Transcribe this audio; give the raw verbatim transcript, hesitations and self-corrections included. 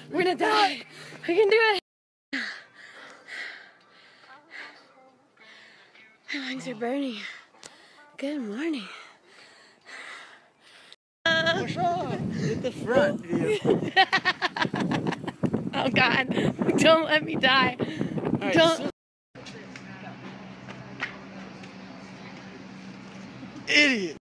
We're gonna die. We can do it. My lungs are burning. Good morning. Push on. Hit the front view. Oh God! Don't let me die. Right, Don't. so idiot.